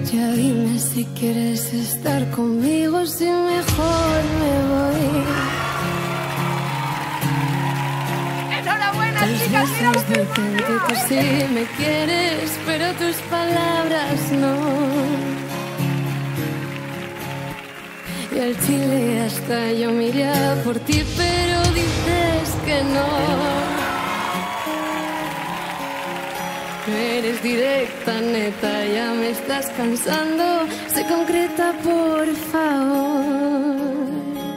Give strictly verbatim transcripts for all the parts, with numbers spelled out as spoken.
Ya dime si quieres estar conmigo, si mejor me voy. ¡Enhorabuena, Tus chicas! ¡Mira lo besos que dicen que tú sí me quieres, pero tus palabras no. Y al chile hasta yo me iría por ti, pero dices que no. Eres directa, neta, ya me estás cansando. Sé concreta, por favor.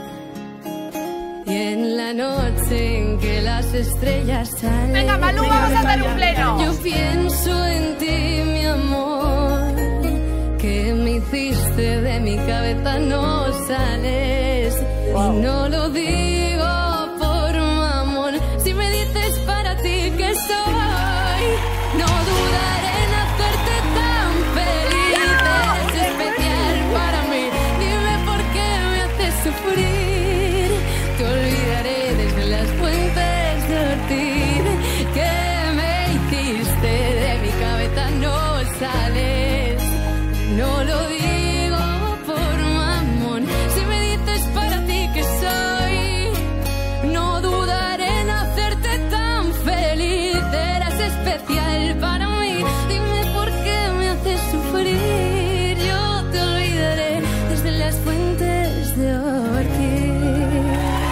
Y en la noche en que las estrellas salen, venga, Malú, vamos a hacer un pleno. yo pienso en ti, mi amor. Que me hiciste de mi cabeza, no sales. Wow. Y no lo digo por mamón. Si me dices para ti que soy, no dudaré en hacerte tan feliz. Es especial para mí. Dime por qué me haces sufrir. Te olvidaré desde las fuentes de Ortiz. Que me hiciste de mi cabeza, no sales. No lo digo por mamón. Si me dices para ti que soy, no dudaré en hacerte tan feliz. Eras especial para mí. Dime por qué me haces sufrir. Yo te olvidaré desde las fuentes de Ortiz.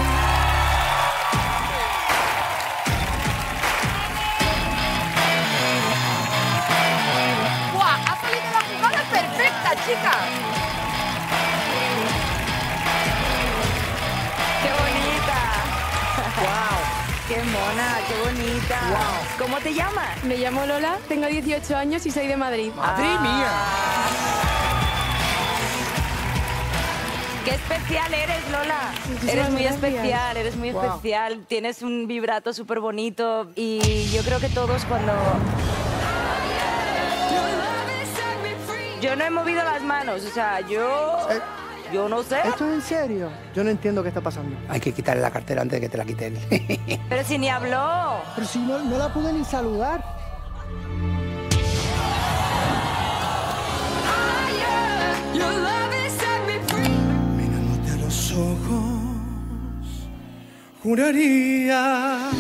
¡Buah! Ha salido la jugada perfecta, chicas. ¡Qué bonita! ¡Wow! ¡Qué mona! ¡Qué bonita! Wow. ¿Cómo te llamas? Me llamo Lola, tengo dieciocho años y soy de Madrid. ¡Madre Ah. mía! ¡Qué especial eres, Lola! Muchísimas Eres muy gracias. especial, eres muy Wow. especial. Tienes un vibrato súper bonito y yo creo que todos cuando... Yo no he movido las manos, o sea, yo... Eh. Yo no sé. ¿Esto es en serio? Yo no entiendo qué está pasando. Hay que quitarle la cartera antes de que te la quite él. Pero si ni habló. Pero si no, no la pude ni saludar. Mirándote a los ojos, juraría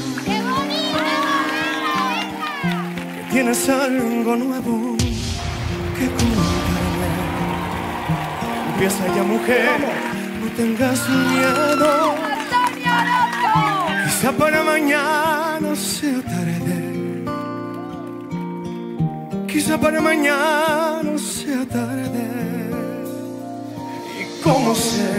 que tienes algo nuevo que contarme. Empieza ya, mujer, no tengas miedo. Quizá para mañana sea tarde. Quizá para mañana sea tarde. ¿Y cómo sé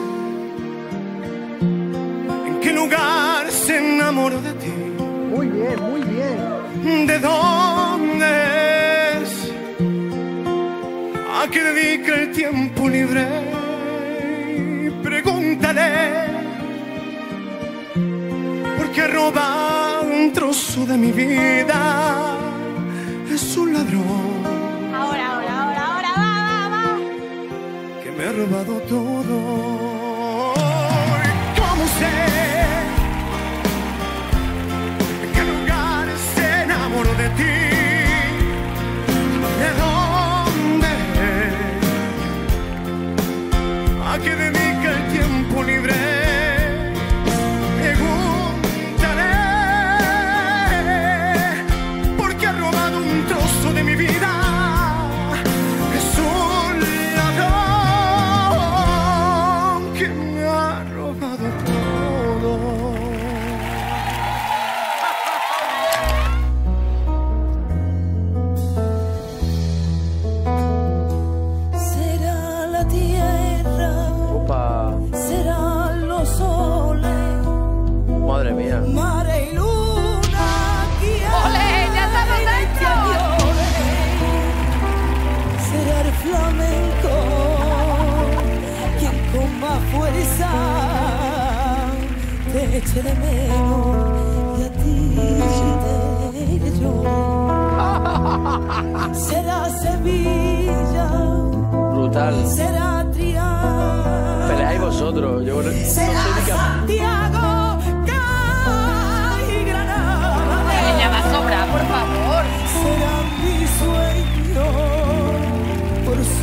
en qué lugar se enamoró de ti? Muy bien, muy bien. ¿De dónde es? ¿A qué dedica el tiempo libre? Pregúntale, porque ha robado un trozo de mi vida. Es un ladrón. Ahora, ahora, ahora, ahora, va, va, va. Que me ha robado todo. ¿Y cómo sé en qué lugar se enamoró de ti? ¿De dónde? ¿A qué dedica el tiempo libre? Pregúntale, porque ha robado un trozo de mi vida. Es un ladrón que me ha robado todo. Será la tierra, Opa. serán los soles, Madre mía. mare y luna, ¡Ole! ¡Ya estamos dentro! será el flamenco quien con más fuerza te eche de menos y a ti te iré yo. Será Sevilla, Brutal. será Triana, Peleáis vosotros. Yo no, no sé será ni qué... Santiago, Cádiz y Granada. Ella va a sobrar, por favor. Será mi sueño por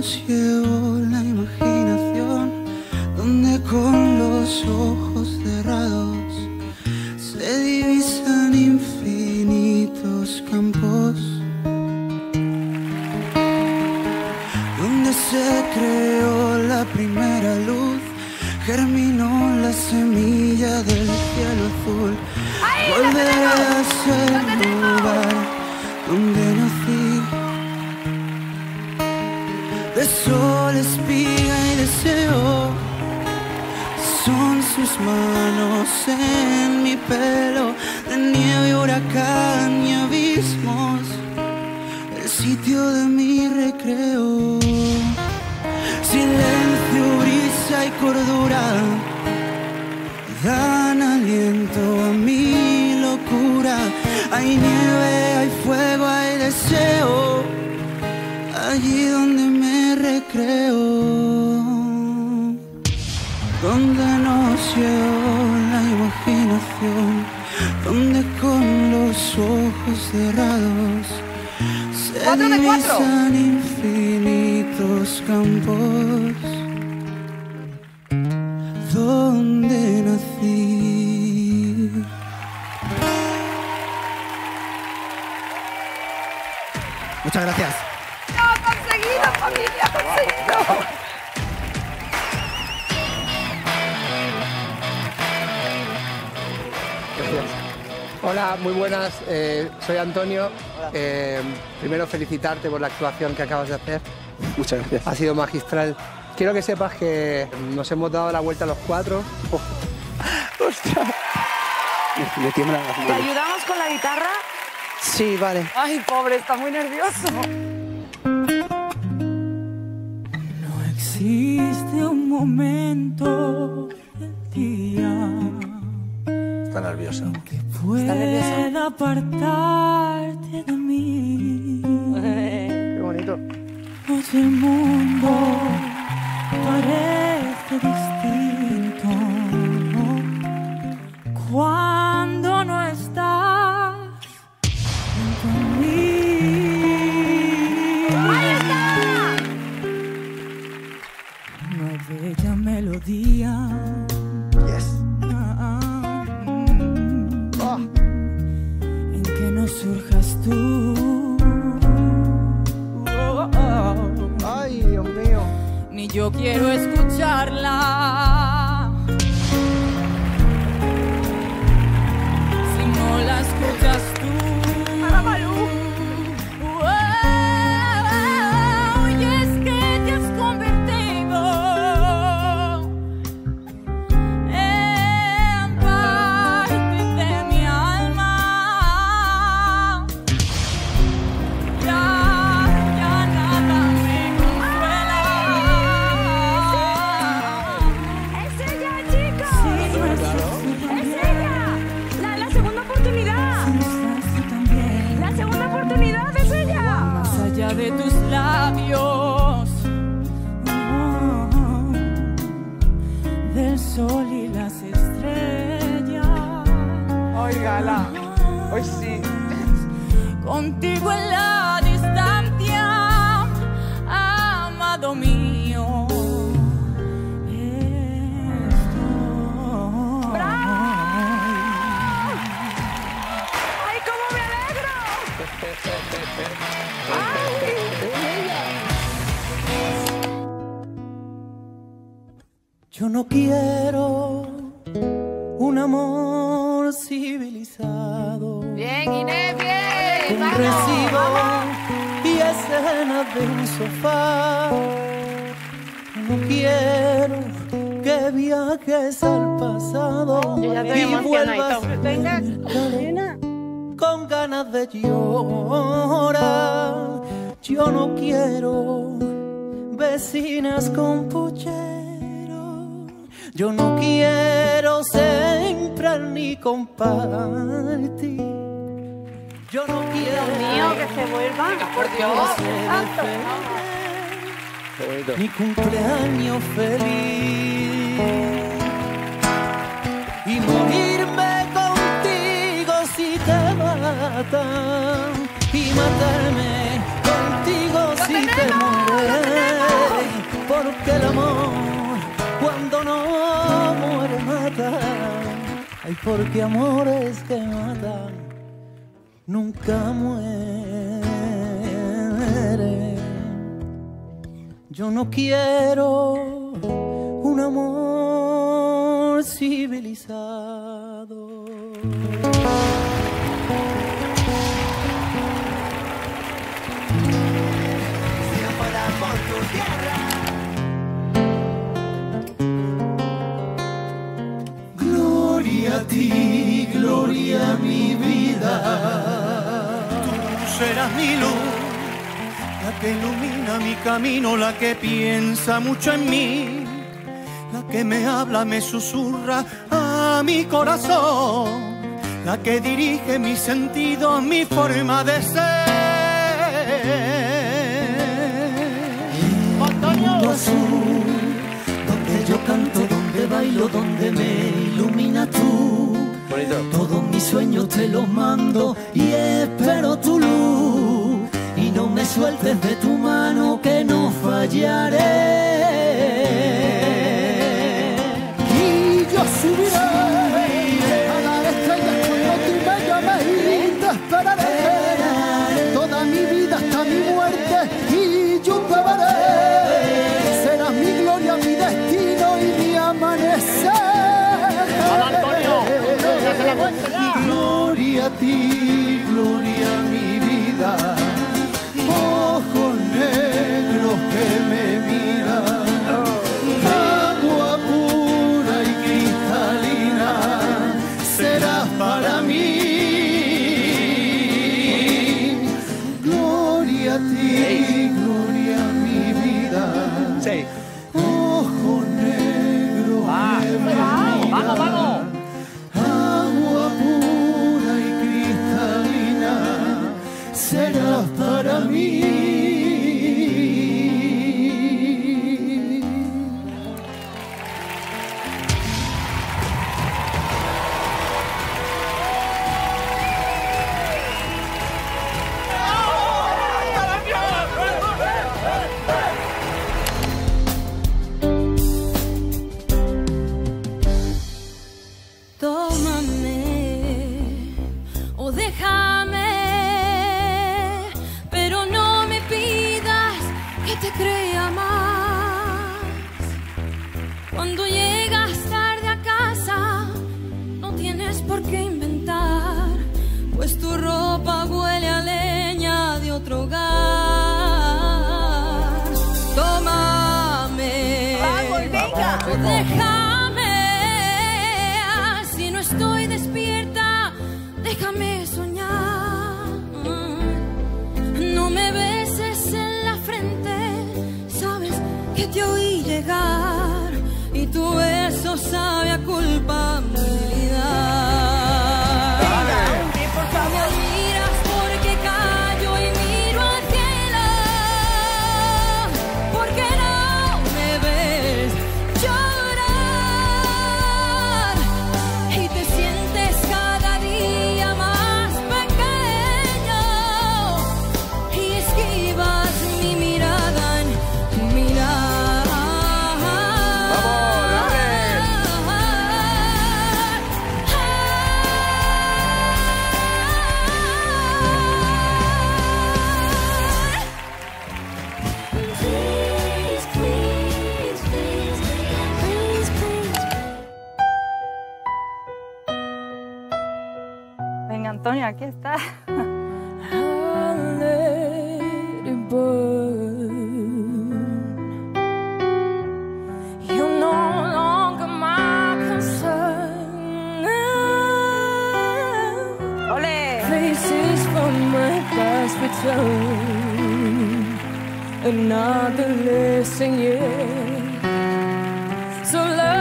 nos llevó la imaginación, donde con los ojos cerrados se divisan infinitos campos, donde se creó la primera luz, germinó la semilla del cielo azul. Volveré a ser el lugar donde nací, de sol, espiga y deseo. Son sus manos en mi pelo, de nieve, huracán y abismos, el sitio de mi recreo. Silencio, brisa y cordura dan aliento a mi locura. Hay nieve, hay fuego, hay deseo, allí donde me recreo, donde nos llevó la imaginación, donde con los ojos cerrados se divisan infinitos campos, donde nací. Muchas gracias. ¡No, conseguido, familia, conseguido! Gracias. Hola, muy buenas. Eh, soy Antonio. Eh, primero felicitarte por la actuación que acabas de hacer. Muchas gracias. Ha sido magistral. Quiero que sepas que nos hemos dado la vuelta a los cuatro. Oh. ¡Ostras! Me, me tiemblan las ¿Te manos. ayudamos con la guitarra? Sí, vale. Ay, pobre, está muy nervioso. No existe un momento del día Está nerviosa. que pueda apartarte de mí. Qué bonito. Hoy el mundo parece distinto cuando no estás junto a mí. ¡Ahí está! No hay bella melodía. Yes. Ah, mm, Oh. en que no surjas tú. Oh, oh. Ay, Dios mío. Ni yo quiero escucharla. Si no la escuchas tú. ¡Para Malú! Oh, y es que te has convertido en parte de mi alma. Ya, ya nada me consuela. ¡Es ella, chicos! Sí, no estás ¡Es ella! La, la segunda oportunidad. tú también. La segunda oportunidad es ella. Más allá de tus labios, oh, del sol y las estrellas. Óigala. Hoy sí. Contigo en la distancia, amado mío. Estoy. ¡Ay, cómo me alegro! Yo no quiero un amor civilizado, Bien, Inés, bien. un Vamos, recibo vamos. y escenas de un sofá. No quiero que viajes al pasado Yo ya te y emociona y vuelvas todo. Venga, con ganas de llorar. Yo no quiero vecinas con puchero. Yo no quiero sembrar ni compartir. Yo no quiero Mío, que se vuelva. por Dios. santo. Qué bonito. Mi cumpleaños feliz y morirme contigo si te matan y matarme contigo si te mueres. porque el amor cuando no muere mata. Ay, porque amores que matan nunca mueren. Yo no quiero un amor civilizado. Gloria a ti, gloria a mi vida. Tú serás mi luz, la que ilumina mi camino, la que piensa mucho en mí, la que me habla, me susurra a mi corazón, la que dirige mis sentidos, mi forma de ser. Mundo azul, donde yo canto, donde bailo, donde me ilumina tú. Bonito. Todos mis sueños te los mando y espero tu luz. Y no me sueltes de tu mano que no fallaré. Y yo subiré a las estrellas cuando tú me llames y te esperaré. Toda mi vida hasta mi muerte y yo te veré. Serás mi gloria, mi destino y mi amanecer. ¡Hola, Antonio! ¡Ya se la cuenta ya! Gloria a ti, gloria a mi vida. Ojos negros que me miran, agua pura y cristalina, serás para mí. Gloria a ti, gloria a mi vida. Sí. Ojos negros que me miran, ¡Vamos, vamos! agua pura y cristalina, serás para mí. Tómame o déjame, pero no me pidas que te crea más. Cuando llegas tarde a casa, no tienes por qué inventar, pues tu ropa huele a leña de otro hogar. Tómame o déjame, si no estoy despierta, déjame soñar. No me beses en la frente, sabes que te oí llegar y tu beso sabe a culpabilidad. Me admiras porque callo y miro al cielo, porque no me ves llorar y te sientes cada día más pequeño y esquivas mi mirada en mirar. Please, please, please, please, please. Venga, Antonio, aquí está. I'll let it burn. You're no longer my concern. ¡Ole! Faces from my past return. Another lesson, yeah. So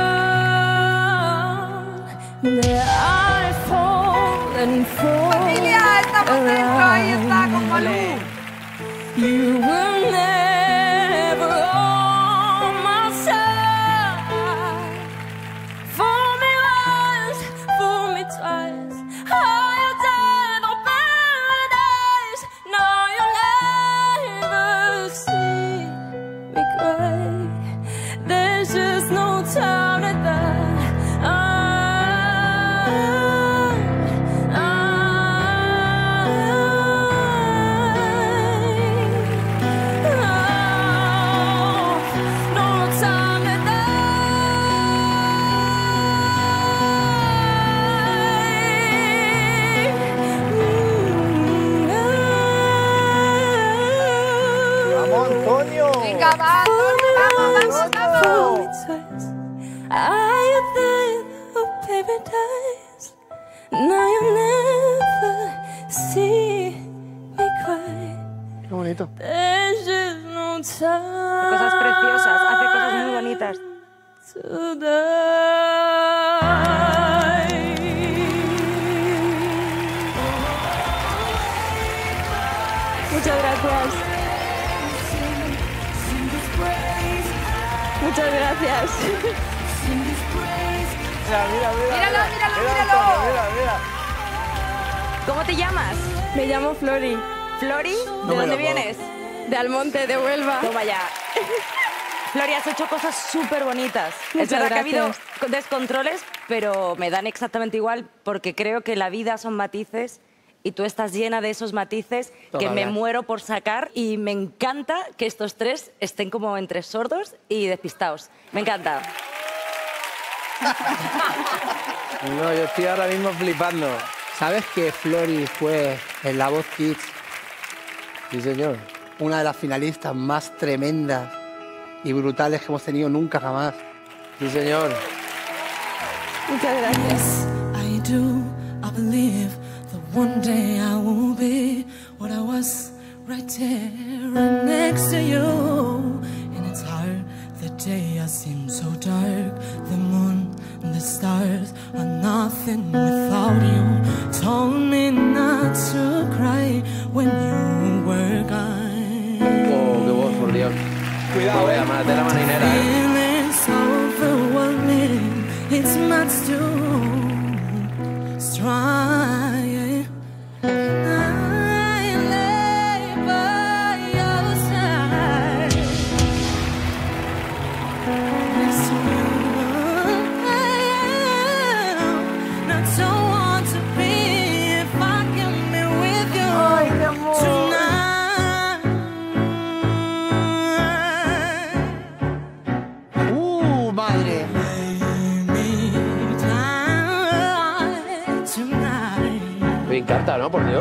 long that I fall and fall. Familia, estamos dentro, ahí está, con Malú. You will never on my side. Fool me once, fool me twice. Higher than on paradise. No, you'll never see me cry. bonito. Cosas preciosas, hace cosas muy bonitas. Muchas gracias. Muchas gracias. Mira, mira, mira. Míralo, mira, míralo, mira, míralo. Antonio, mira, mira. ¿Cómo te llamas? Me llamo Flori, ¿Flori? ¿De No me dónde lo puedo. vienes? de Almonte, de Huelva. Toma ya. Flori, has hecho cosas súper bonitas. Es Muchas verdad que ha habido gracias. descontroles, pero me dan exactamente igual porque creo que la vida son matices y tú estás llena de esos matices que me Total. muero por sacar y me encanta que estos tres estén como entre sordos y despistados. Me encanta. No, yo estoy ahora mismo flipando. ¿Sabes que Flori fue en La Voz Kids? Sí, señor. Una de las finalistas más tremendas y brutales que hemos tenido nunca jamás. Sí, señor. Muchas gracias. I do, I believe that one day I will be what I was right there, right next to you. And it's hard, the day I seem so dark, the moon and the stars are nothing without you. Told me not to cry when you were gone. Oh, qué voz, por Dios. Cuidado, eh. Además de la marinera, eh. Feelings overwhelming, it's much too strong. I lay by your side, next to you. Not so want to be if I can be with you tonight. ¡Uh, madre! Me encanta, ¿no? Por Dios.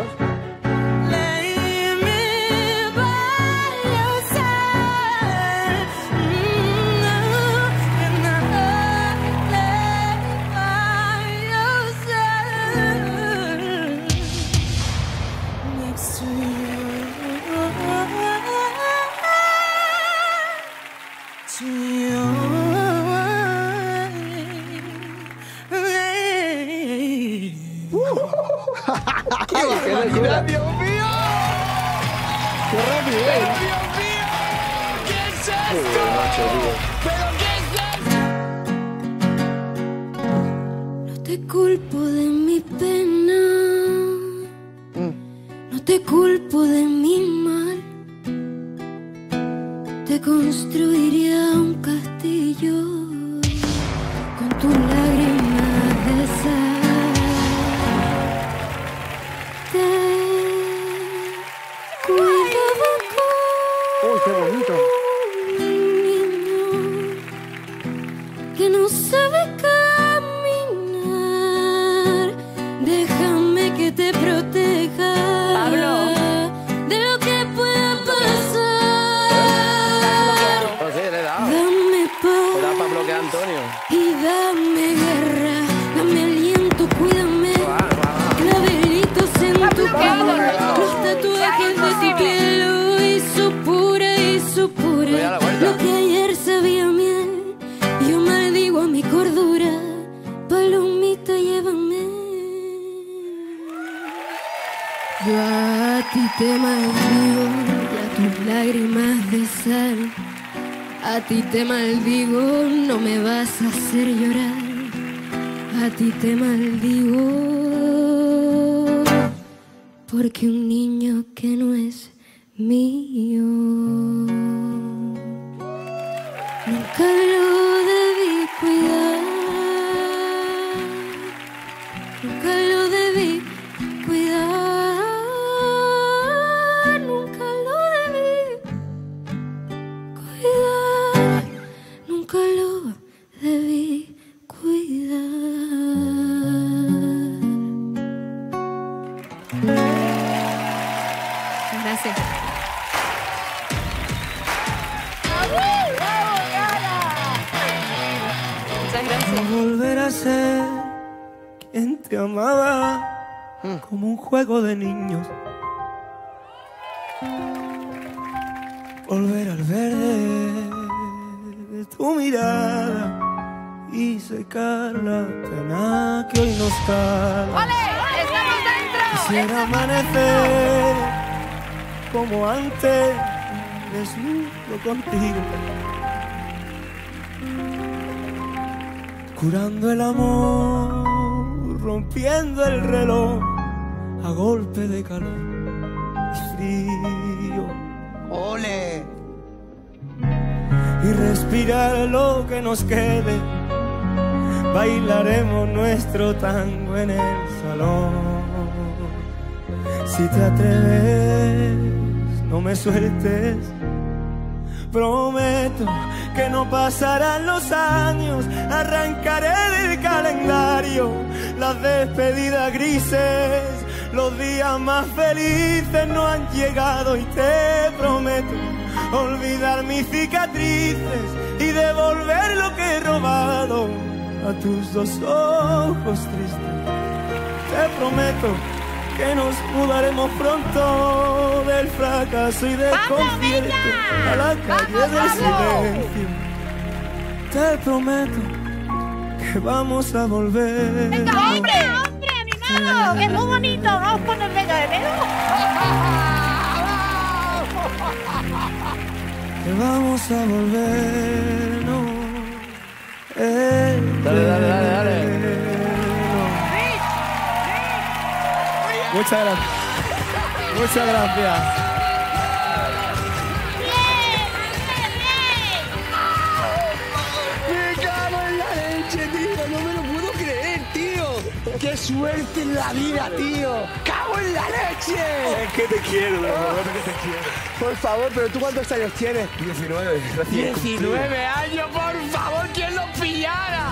¡Qué barbaridad, Dios mío! ¡Qué rapidez! Dios mío, ¿qué es Qué esto? bien, macho, tío. ¿Pero qué es esto? No te culpo de mi pena, no te culpo de mi mal. Te construiría un castillo con tus lágrimas de sal. Te cuidaba ¡Uy, qué bonito! como un niño que no sabe caminar. Déjame que te proteja, Pablo. de lo que pueda pasar. No sé, le he dado. Dame Le he paz dado para bloquear a Antonio. y dame guerra, dame aliento, cuídame. Va, va, va. Clavelitos en tu bloqueado, cara, loco. los tatuajes de tu piel lo hizo pura, hizo Voy a la pura. vuelta. Lo que ayer sabía miel, yo maldigo a mi cordura. Palomita, llévame. Yo a ti te maldigo y a tus lágrimas de sal. A ti te maldigo, no me vas a hacer llorar. A ti te maldigo, porque un niño que no es mío nunca lo debí cuidar. Nunca lo debí cuidar. Nunca lo debí cuidar. Nunca lo debí cuidar. Gracias. Muchas gracias. Volver a ser quien te amaba como un juego de niños. volver al verde de tu mirada y secar la pena que hoy nos cala. ¡Vale! ¡Estamos dentro! Quisiera amanecer como antes, desnudo contigo, curando el amor, rompiendo el reloj a golpe de calor y frío. ¡Ole! Y respirar lo que nos quede, bailaremos nuestro tango en el salón. Si te atreves, no me sueltes, prometo que no pasarán los años, arrancaré del calendario las despedidas grises, los días más felices no han llegado y te prometo olvidar mis cicatrices y devolver lo que he robado a tus dos ojos tristes. Te prometo que nos mudaremos pronto del fracaso y del concierto a la calle del silencio. Te prometo que vamos a volver. ¡Venga, hombre! ¡Hombre, animado! ¡Que es muy bonito! ¡Vamos a poner venga de dedo! Que vamos a volver, no. Eh, Dale, dale, dale, dale. Muchas gracias. Muchas gracias. ¡Me cago en la leche, tío! ¡No me lo puedo creer, tío! ¡Qué suerte en la vida, tío! ¡Cago en la leche! Es que te quiero, de verdad que te quiero. Por favor, pero ¿tú cuántos años tienes? diecinueve. ¡diecinueve años, por favor! ¿Quién los pillara?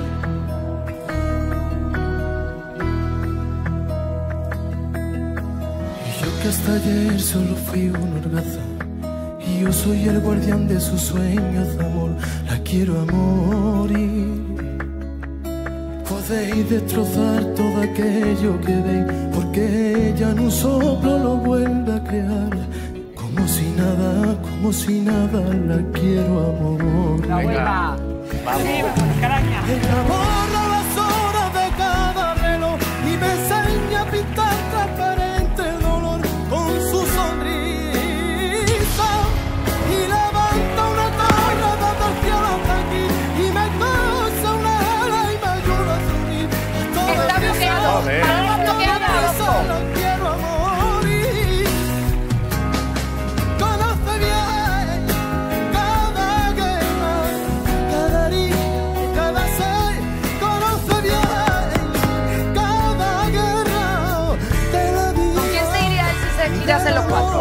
Que hasta ayer solo fui un holgazán y yo soy el guardián de sus sueños de amor. La quiero a morir. Podéis destrozar todo aquello que veis, porque ella en un soplo lo vuelve a crear. Como si nada, como si nada, la quiero a morir. Venga, vamos. Caraña. Ella borra las horas de cada reloj y me enseña a pintar transparente el dolor con su sonrisa y levanta una torre desde el cielo hasta aquí y me causa una ala y me ayuda a subir. Está bloqueado. Está bloqueado. La quiero a morir. Conoce bien cada guerra, cada herida, cada ser. Conoce bien cada guerra de la vida. ¿Con quién se iría él si se girasen los cuatro?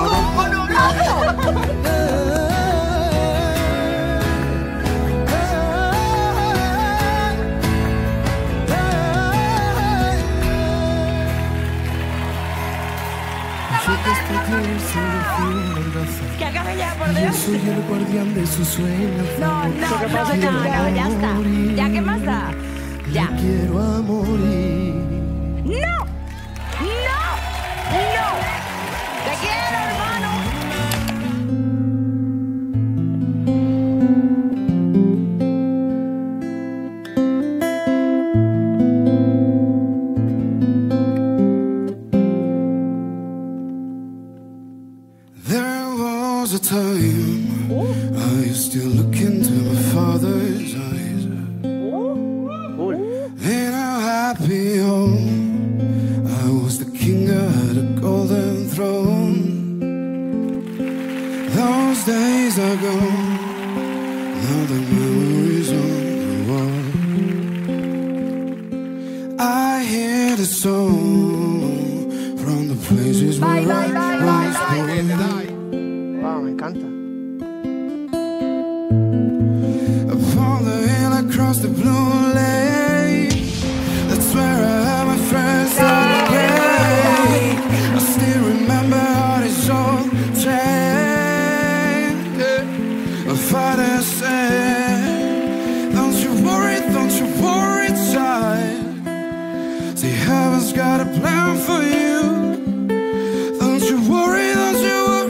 Que acabe ya, por Yo Dios. soy el guardián de sus sueños. No, no, no, no, no, ya está. ¿Ya qué más da? Ya. La quiero a morir. ¡No! ¡No! ¡No! ¡Te quiero, hermano! There was a time I used to look into my father's eyes. In a happy home, I was the king of the golden throne. Those days are gone, now the memories on the wall. I hear the song from the places Bye, where bye, I bye, was bye, born. Wow, me encanta. Upon the hill across the blue lake, that's where I had my first again. I still remember how they sold train. My father said, don't you worry, don't you worry, child. See, heaven's got a plan for you. Don't you worry, don't you worry.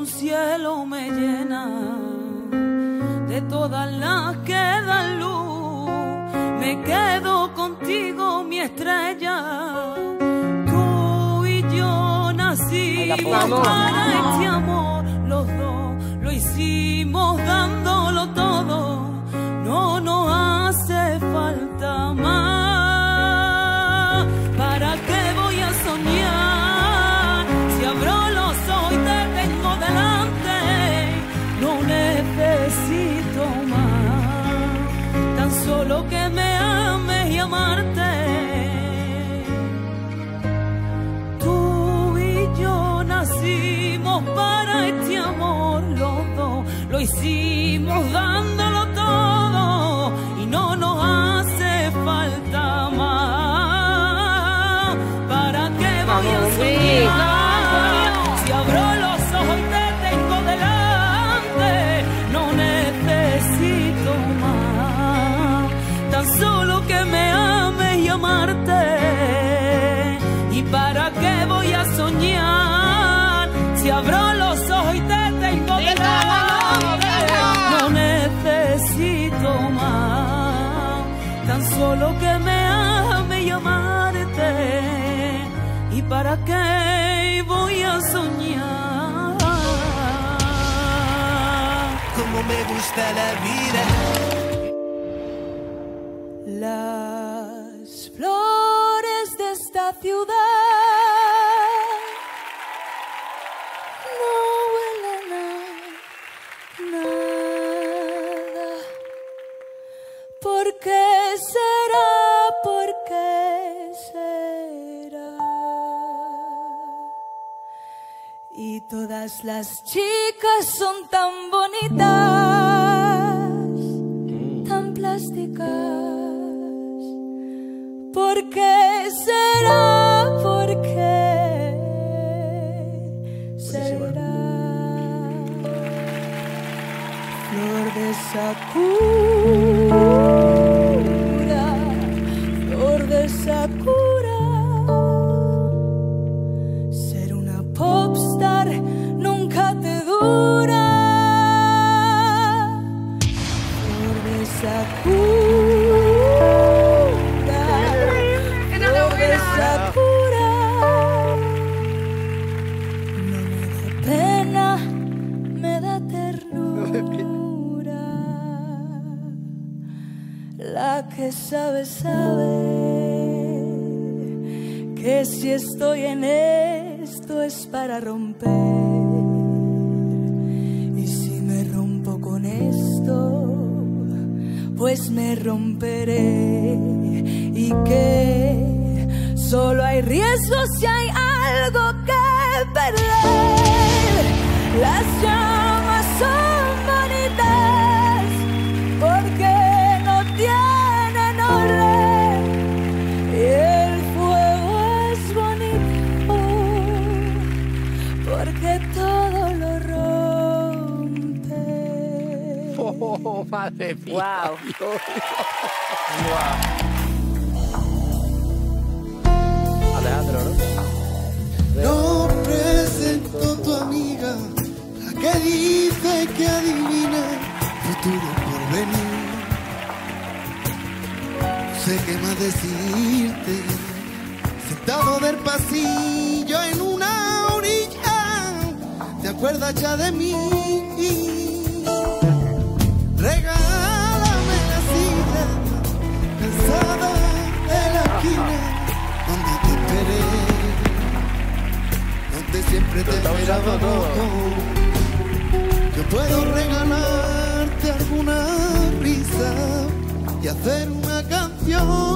un cielo me llena de todas las que dan luz. Me quedo contigo, mi estrella. Tú y yo nacimos para este amor. Los dos lo hicimos dándolo todo. No nos hace falta más. ¿Para qué voy a soñar? Si abro los ojos y te tengo delante, no necesito más. Tan solo que me ames y amarte. Tú y yo nacimos para este amor. Los dos lo hicimos dándolo todo y no nos hace falta más. ¿Para qué voy a soñar? Si abro los ojos y te tengo delante, no necesito más. Tan solo que me ames y amarte. ¿Y para qué voy a soñar? Si abro los ojos y te tengo delante, no necesito más. Tan solo que me ame y amarte. ¿Y para qué voy a soñar? Como me gusta la vida. Las flores de esta ciudad no huelen a nada. ¿Por qué será? ¿Por qué será? Y todas las chicas son tan bonitas, tan plásticas. ¿Por qué será? ¿Por qué será? Flor de Sakura, flor de Sakura. Ser una popstar nunca te dura. Flor de Sakura, flor de Sakura. No me da pena, me da ternura. La que sabe, sabe que si estoy en esto es para romper. Y si me rompo con esto, pues me romperé. Y que solo hay riesgo si hay algo que perder. Las llamas son bonitas porque no tienen orden. Y el fuego es bonito porque todo lo rompe. Oh, madre mía. Wow. Wow. Alejandro, ¿no? No presento tu amiga, la que dice que adivina futuro por venir. No sé qué más decirte, sentado del pasillo en una orilla, ¿te acuerdas ya de mí? Regálame la sidra, cansada de la esquina donde te esperé, donde siempre te miraba todo. Yo puedo regalarte alguna risa y hacer una canción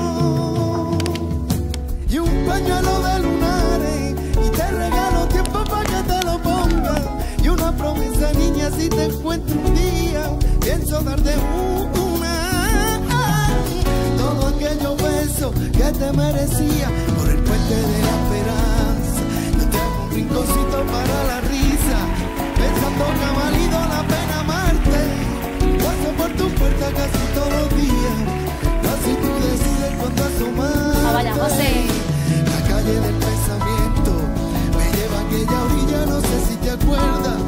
y un pañuelo de lunares, y te regalo tiempo para que te lo pongas, y una promesa, niña, si te encuentro un día pienso darte una. Todo aquellos besos que te merecía por el puente de la esperanza. Yo te hago un rinconcito para la risa, pensando que ha valido la pena amarte. Paso por tu puerta casi todos los días, casi tú decides cuando asomarte. Ah, vaya, José. La calle del pensamiento me lleva a aquella orilla, no sé si te acuerdas.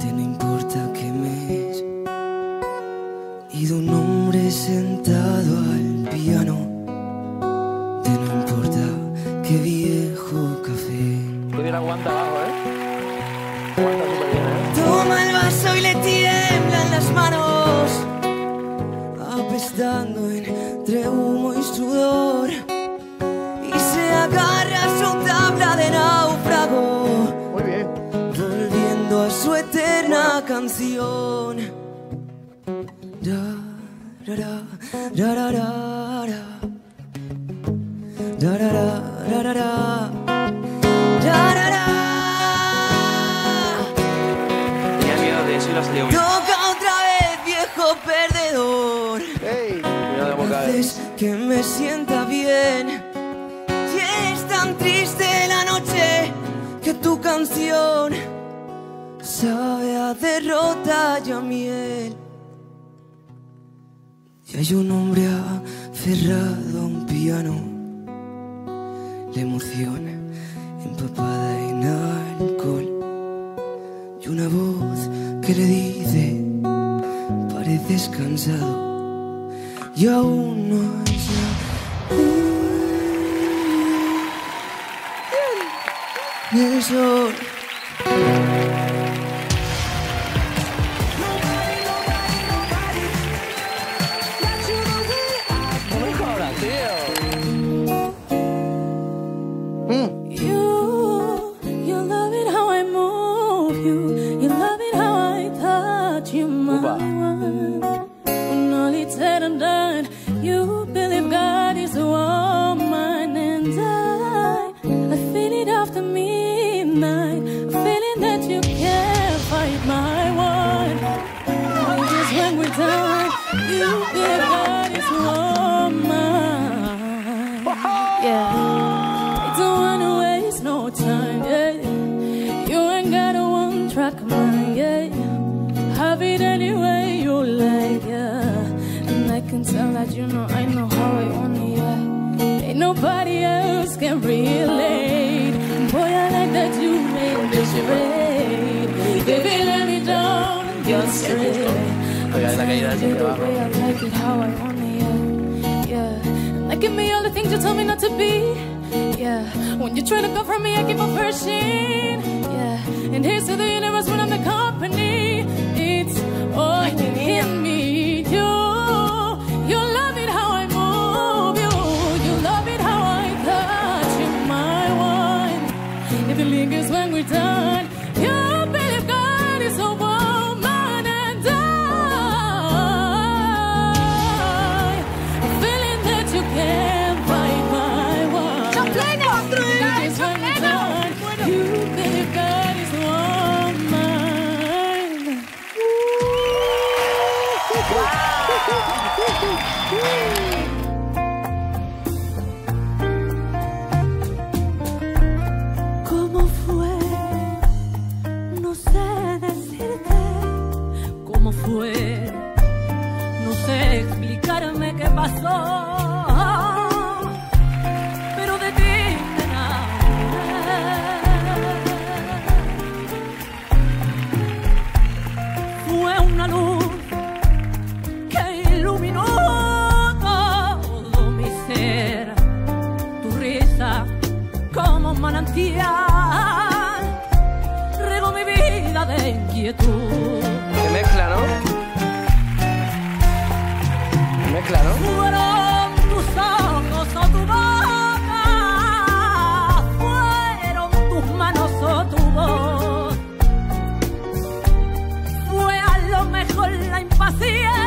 Te no importa qué mes y de un hombre sentado al piano. Te no importa qué viejo café. Qué bien aguanta abajo, ¿eh? Aguanta súper bien, ¿eh? Toma el vaso y le tiemblan las manos, apestando entre humo y sudor, y se agarra a su tabla de náufrago. Muy bien. Volviendo a su eterna canción. Da, da, da, da, da, da, da. Da, da, da, da, da, da. Da, da, da. Tenía miedo de eso y lo salió bien. Toca otra vez, viejo perdedor. Hey. Mira de boca, ¿eh? Haces que me sienta bien. Si es tan triste la noche que tu canción sabe a derrota y a miel. Y hay un hombre aferrado a un piano, la emoción empapada en alcohol, y una voz que le dice: pareces cansado y aún no es la... el sol. You know, I know how I want it, yeah. Ain't nobody else can relate. Boy, I like that you made me straight. Baby, let me down and get straight. Oiga, la caída The way I like it, how I want it, yeah. Yeah. Like, give me all the things you told me not to be. Yeah. When you try to go from me, I keep on pushing. Yeah. And here's to the universe when I'm the company. It's all in me. You love it how I move you. You love it how I touch you, my one. If it lingers when we're done, you believe God is a woman and I. A feeling that you can't fight, my one. If it lingers when we're done, you believe God is a woman. Wow. ¿Cómo fue? No sé decirte. ¿Cómo fue? No sé explicarme qué pasó. Pero de ti me enamoré. Fue una luz que iluminó todo mi ser. Tu risa como manantial regó mi vida de inquietud. Se mezcla, ¿no? Se mezcla, ¿no? Fueron tus ojos o tu boca, fueron tus manos o tu voz. Fue a lo mejor la impaciencia